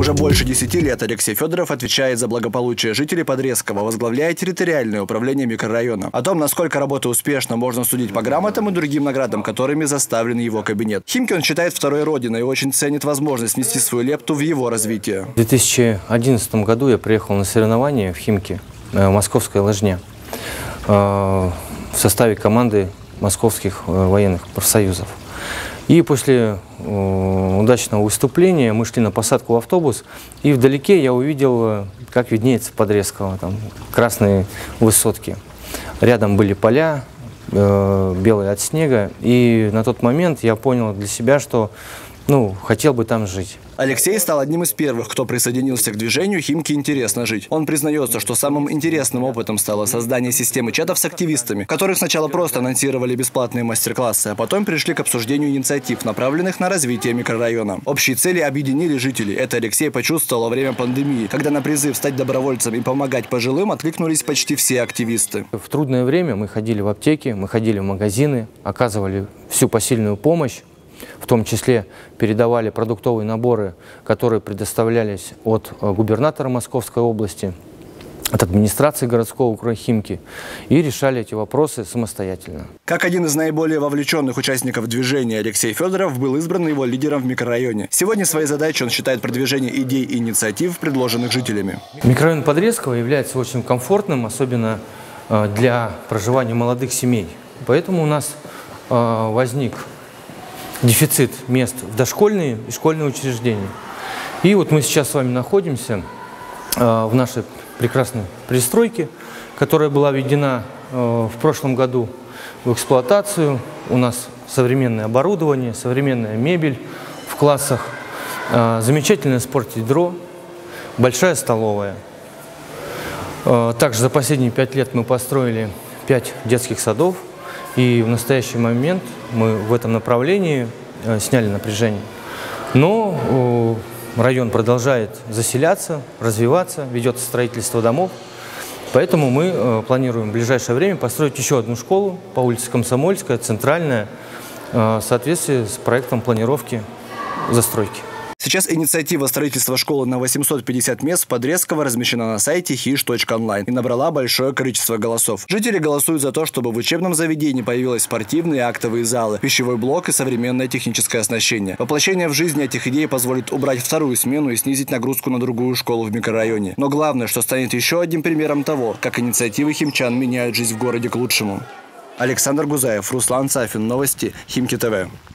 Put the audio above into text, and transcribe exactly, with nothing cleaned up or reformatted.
Уже больше десяти лет Алексей Федоров отвечает за благополучие жителей Подрезкова, возглавляя территориальное управление микрорайона. О том, насколько работа успешна, можно судить по грамотам и другим наградам, которыми заставлен его кабинет. Химки он считает второй родиной и очень ценит возможность внести свою лепту в его развитие. В две тысячи одиннадцатом году я приехал на соревнования в Химки, Московская Лыжня, в составе команды московских военных профсоюзов. И после э, удачного выступления мы шли на посадку в автобус, и вдалеке я увидел, как виднеется Подрезково, там красные высотки. Рядом были поля, э, белые от снега, и на тот момент я понял для себя, что ну, хотел бы там жить. Алексей стал одним из первых, кто присоединился к движению «Химки интересно жить». Он признается, что самым интересным опытом стало создание системы чатов с активистами, которых сначала просто анонсировали бесплатные мастер-классы, а потом пришли к обсуждению инициатив, направленных на развитие микрорайона. Общие цели объединили жителей. Это Алексей почувствовал во время пандемии, когда на призыв стать добровольцем и помогать пожилым откликнулись почти все активисты. В трудное время мы ходили в аптеки, мы ходили в магазины, оказывали всю посильную помощь. В том числе передавали продуктовые наборы, которые предоставлялись от губернатора Московской области, от администрации городского округа Химки, и решали эти вопросы самостоятельно. Как один из наиболее вовлеченных участников движения, Алексей Федоров был избран его лидером в микрорайоне. Сегодня своей задачей он считает продвижение идей и инициатив, предложенных жителями. Микрорайон Подрезково является очень комфортным, особенно для проживания молодых семей. Поэтому у нас возник дефицит мест в дошкольные и школьные учреждения. И вот мы сейчас с вами находимся э, в нашей прекрасной пристройке, которая была введена э, в прошлом году в эксплуатацию. У нас современное оборудование, современная мебель в классах, э, замечательное спортядро, большая столовая. Э, также за последние пять лет мы построили пять детских садов. И в настоящий момент мы в этом направлении э, сняли напряжение. Но э, район продолжает заселяться, развиваться, ведется строительство домов. Поэтому мы э, планируем в ближайшее время построить еще одну школу по улице Комсомольская, центральная, э, в соответствии с проектом планировки застройки. Сейчас инициатива строительства школы на восемьсот пятьдесят мест в Подрезково размещена на сайте хиш точка онлайн и набрала большое количество голосов. Жители голосуют за то, чтобы в учебном заведении появились спортивные и актовые залы, пищевой блок и современное техническое оснащение. Воплощение в жизнь этих идей позволит убрать вторую смену и снизить нагрузку на другую школу в микрорайоне. Но главное, что станет еще одним примером того, как инициативы химчан меняют жизнь в городе к лучшему. Александр Гузаев, Руслан Сафин. Новости Химки ТВ.